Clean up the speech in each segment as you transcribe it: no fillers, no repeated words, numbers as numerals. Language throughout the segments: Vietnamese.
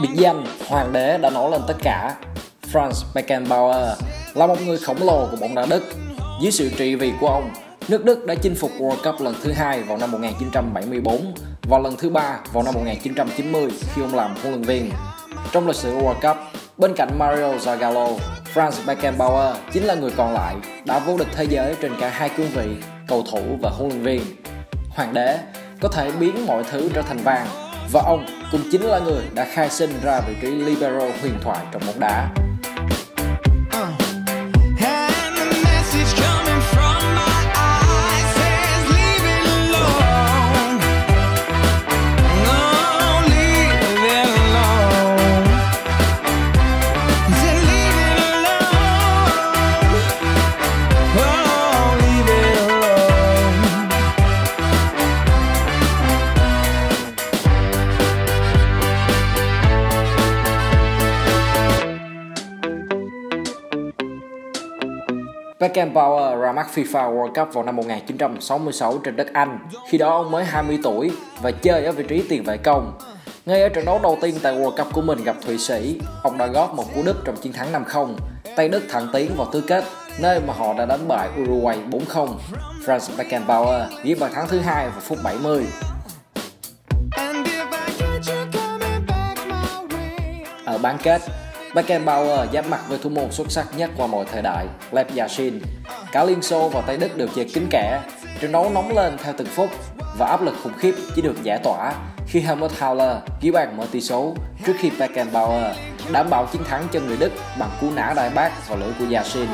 Biệt danh Hoàng đế đã nổi lên tất cả, Franz Beckenbauer là một người khổng lồ của bóng đá Đức. Dưới sự trị vì của ông, nước Đức đã chinh phục World Cup lần thứ 2 vào năm 1974 và lần thứ 3 vào năm 1990 khi ông làm huấn luyện viên. Trong lịch sử World Cup, bên cạnh Mario Zagallo, Franz Beckenbauer chính là người còn lại đã vô địch thế giới trên cả hai cương vị, cầu thủ và huấn luyện viên. Hoàng đế có thể biến mọi thứ trở thành vàng, và ông cũng chính là người đã khai sinh ra vị trí libero huyền thoại trong bóng đá. Beckenbauer ra mắt FIFA World Cup vào năm 1966 trên đất Anh. Khi đó ông mới 20 tuổi và chơi ở vị trí tiền vệ công. Ngay ở trận đấu đầu tiên tại World Cup của mình gặp Thụy Sĩ, ông đã góp một cú đúp trong chiến thắng 5-0. Tây Đức thẳng tiến vào tứ kết, nơi mà họ đã đánh bại Uruguay 4-0. Franz Beckenbauer ghi bàn thắng thứ 2 vào phút 70. Ở bán kết, Beckenbauer giáp mặt với thủ môn xuất sắc nhất qua mọi thời đại, Lev Yashin. Cả Liên Xô và Tây Đức đều chơi kín kẽ. Trận đấu nóng lên theo từng phút và áp lực khủng khiếp chỉ được giải tỏa khi Helmut Haller ghi bàn mở tỷ số trước khi Beckenbauer đảm bảo chiến thắng cho người Đức bằng cú nã đại bác vào lưỡi của Yashin.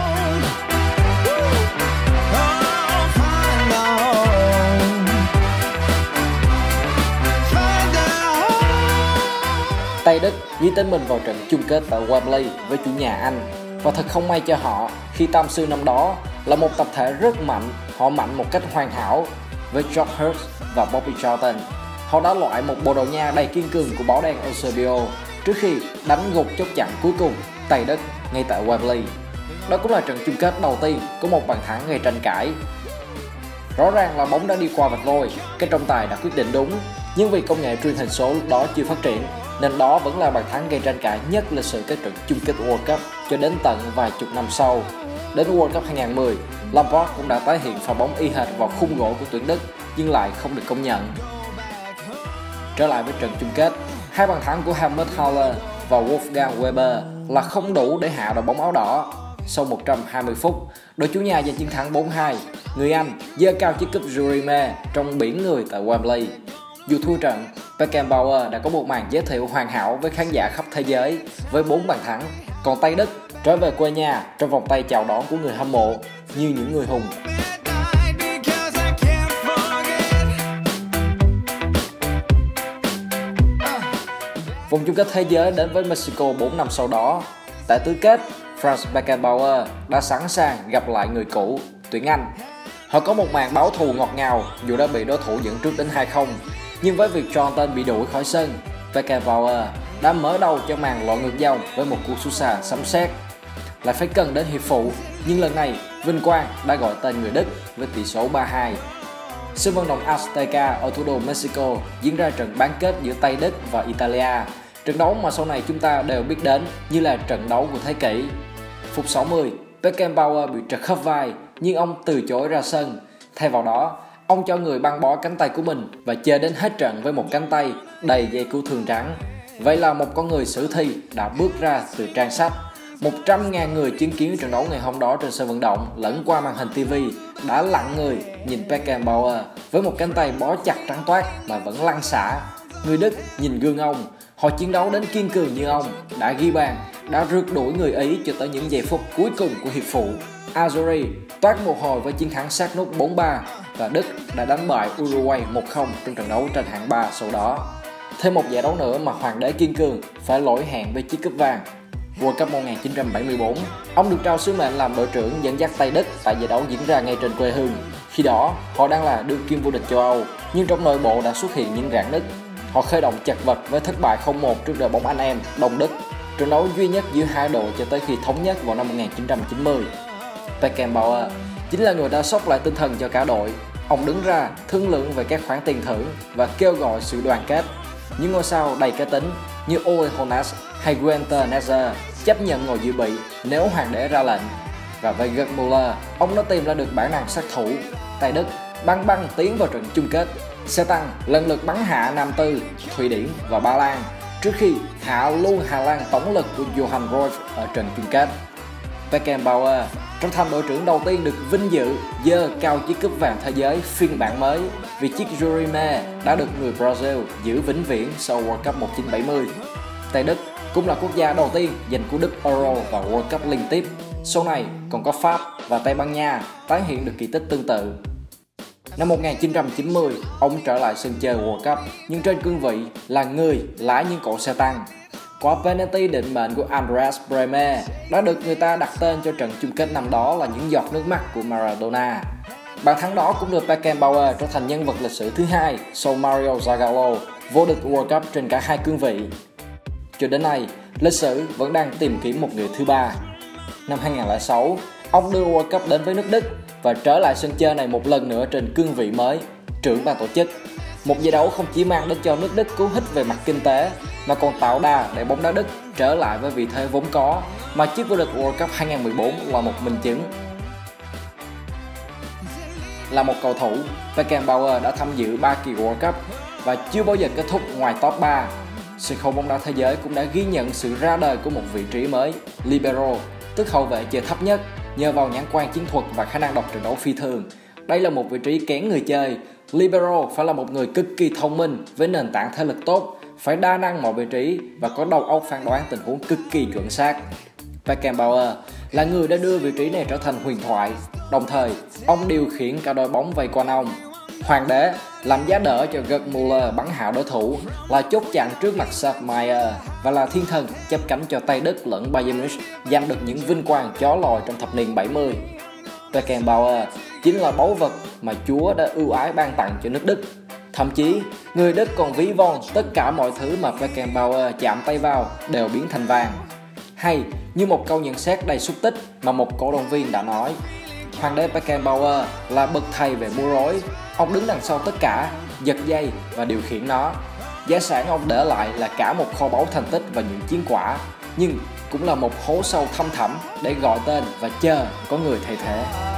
Tây Đức ghi tên mình vào trận chung kết tại Wembley với chủ nhà Anh, và thật không may cho họ khi Tam sư năm đó là một tập thể rất mạnh. Họ mạnh một cách hoàn hảo với George Hurst và Bobby Charlton. Họ đã loại một Bồ Đào Nha đầy kiên cường của báo đen Eusebio trước khi đánh gục chốt chặn cuối cùng Tây Đức ngay tại Wembley. Đó cũng là trận chung kết đầu tiên có một bàn thắng gây tranh cãi. Rõ ràng là bóng đã đi qua vạch vôi, cái trọng tài đã quyết định đúng, nhưng vì công nghệ truyền hình số lúc đó chưa phát triển nên đó vẫn là bàn thắng gây tranh cãi nhất lịch sử các trận chung kết World Cup cho đến tận vài chục năm sau. Đến World Cup 2010, Lampard cũng đã tái hiện pha bóng y hệt vào khung gỗ của tuyển Đức nhưng lại không được công nhận. Trở lại với trận chung kết, hai bàn thắng của Helmut Haller và Wolfgang Weber là không đủ để hạ đội bóng áo đỏ. Sau 120 phút, đội chủ nhà giành chiến thắng 4-2. Người Anh giơ cao chiếc cúp Jurime trong biển người tại Wembley. Dù thua trận, Beckenbauer đã có một màn giới thiệu hoàn hảo với khán giả khắp thế giới với 4 bàn thắng. Còn Tây Đức trở về quê nhà trong vòng tay chào đón của người hâm mộ như những người hùng. Vòng chung kết thế giới đến với Mexico 4 năm sau đó. Tại tứ kết, Franz Beckenbauer đã sẵn sàng gặp lại người cũ, tuyển Anh. Họ có một màn báo thù ngọt ngào dù đã bị đối thủ dẫn trước đến 2-0. Nhưng với việc Charlton bị đuổi khỏi sân, Beckenbauer đã mở đầu cho màn loạn ngược dòng với một cú sút xa sấm sét. Lại phải cần đến hiệp phụ, nhưng lần này vinh quang đã gọi tên người Đức với tỷ số 3-2. Sân vận động Azteca ở thủ đô Mexico diễn ra trận bán kết giữa Tây Đức và Italia. Trận đấu mà sau này chúng ta đều biết đến như là trận đấu của thế kỷ. Phút 60, Beckenbauer bị trật khớp vai nhưng ông từ chối ra sân. Thay vào đó, ông cho người băng bó cánh tay của mình và chơi đến hết trận với một cánh tay đầy dây cứu thương trắng. Vậy là một con người sử thi đã bước ra từ trang sách. 100.000 người chứng kiến trận đấu ngày hôm đó trên sân vận động lẫn qua màn hình TV đã lặng người nhìn Beckenbauer với một cánh tay bó chặt trắng toát mà vẫn lăn xả. Người Đức nhìn gương ông, họ chiến đấu đến kiên cường như ông, đã ghi bàn, đã rượt đuổi người Ý cho tới những giây phút cuối cùng của hiệp phụ. Azzurri toát một hồi với chiến thắng sát nút 4-3 và Đức đã đánh bại Uruguay 1-0 trong trận đấu trên hạng 3 sau đó. Thêm một giải đấu nữa mà Hoàng đế kiên cường phải lỗi hẹn với chiếc cúp vàng. World Cup 1974, ông được trao sứ mệnh làm đội trưởng dẫn dắt Tây Đức tại giải đấu diễn ra ngay trên quê hương. Khi đó, họ đang là đương kim vô địch châu Âu, nhưng trong nội bộ đã xuất hiện những rạn nứt. Họ khởi động chật vật với thất bại 0-1 trước đội bóng anh em Đông Đức, trận đấu duy nhất giữa hai đội cho tới khi thống nhất vào năm 1990. Beckenbauer chính là người đã sốc lại tinh thần cho cả đội. Ông đứng ra thương lượng về các khoản tiền thưởng và kêu gọi sự đoàn kết. những ngôi sao đầy cá tính như Ole Hoeneß hay Günther Netzer chấp nhận ngồi dự bị nếu hoàng đế ra lệnh. Và với Gerd Müller, ông đã tìm ra được bản năng sát thủ. Tây Đức băng tiến vào trận chung kết. Xe tăng lần lượt bắn hạ Nam Tư, Thụy Điển và Ba Lan trước khi hạ luôn Hà Lan tổng lực của Johan Cruyff ở trận chung kết. Beckenbauer trở thành đội trưởng đầu tiên được vinh dự giơ cao chiếc cúp vàng thế giới phiên bản mới vì chiếc Jurime đã được người Brazil giữ vĩnh viễn sau World Cup 1970. Tây Đức cũng là quốc gia đầu tiên giành cú đúp Euro và World Cup liên tiếp. Sau này còn có Pháp và Tây Ban Nha tái hiện được kỳ tích tương tự. Năm 1990, ông trở lại sân chơi World Cup nhưng trên cương vị là người lái những cỗ xe tăng. Quả penalty định mệnh của Andreas Brehme đã được người ta đặt tên cho trận chung kết năm đó là những giọt nước mắt của Maradona. Bàn thắng đó cũng được Beckenbauer trở thành nhân vật lịch sử thứ hai sau Mario Zagallo vô địch World Cup trên cả hai cương vị. Cho đến nay, lịch sử vẫn đang tìm kiếm một người thứ ba. Năm 2006, ông đưa World Cup đến với nước Đức và trở lại sân chơi này một lần nữa trên cương vị mới, trưởng ban tổ chức. Một giải đấu không chỉ mang đến cho nước Đức cú hích về mặt kinh tế mà còn tạo đà để bóng đá Đức trở lại với vị thế vốn có mà chiếc vô địch World Cup 2014 là một minh chứng. Là một cầu thủ, Beckenbauer đã tham dự 3 kỳ World Cup và chưa bao giờ kết thúc ngoài top 3. Sân khấu bóng đá thế giới cũng đã ghi nhận sự ra đời của một vị trí mới, libero, tức hậu vệ chơi thấp nhất, nhờ vào nhãn quan chiến thuật và khả năng đọc trận đấu phi thường. Đây là một vị trí kén người chơi. Libero phải là một người cực kỳ thông minh với nền tảng thể lực tốt, phải đa năng mọi vị trí và có đầu óc phán đoán tình huống cực kỳ chuẩn xác. Beckenbauer là người đã đưa vị trí này trở thành huyền thoại, đồng thời ông điều khiển cả đội bóng vây quanh ông. Hoàng đế làm giá đỡ cho Gerd Müller bắn hạ đối thủ, là chốt chặn trước mặt Sepp Maier và là thiên thần chấp cánh cho Tây Đức lẫn Bayern Munich giành được những vinh quang chó lòi trong thập niên 70. Beckenbauer chính là báu vật mà Chúa đã ưu ái ban tặng cho nước Đức. Thậm chí, người Đức còn ví von tất cả mọi thứ mà Beckenbauer chạm tay vào đều biến thành vàng. Hay như một câu nhận xét đầy xúc tích mà một cổ động viên đã nói: Hoàng đế Beckenbauer là bậc thầy về múa rối. Ông đứng đằng sau tất cả, giật dây và điều khiển nó. Gia sản ông để lại là cả một kho báu thành tích và những chiến quả, nhưng cũng là một hố sâu thăm thẳm để gọi tên và chờ có người thay thế.